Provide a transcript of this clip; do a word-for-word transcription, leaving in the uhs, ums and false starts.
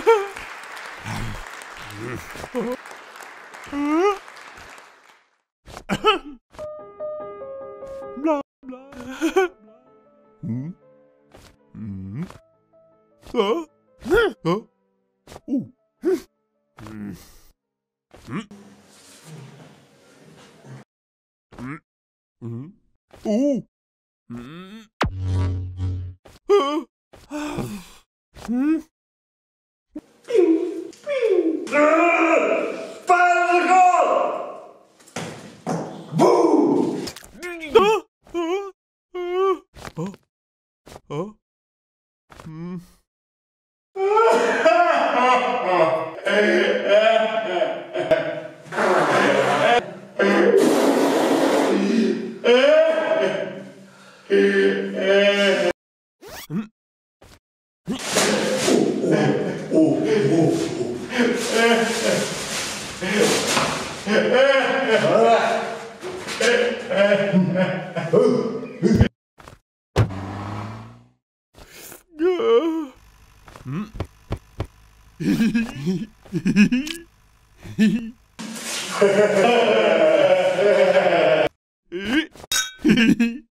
Blah blah. Hmm. Hmm. Huh? Huh? Ooh. Hmm. Hmm. Hmm. Hmm. Ooh. Hmm. Huh? Hmm. Huh? Huh? Huh? Huh? Huh? Hmm. Hmm.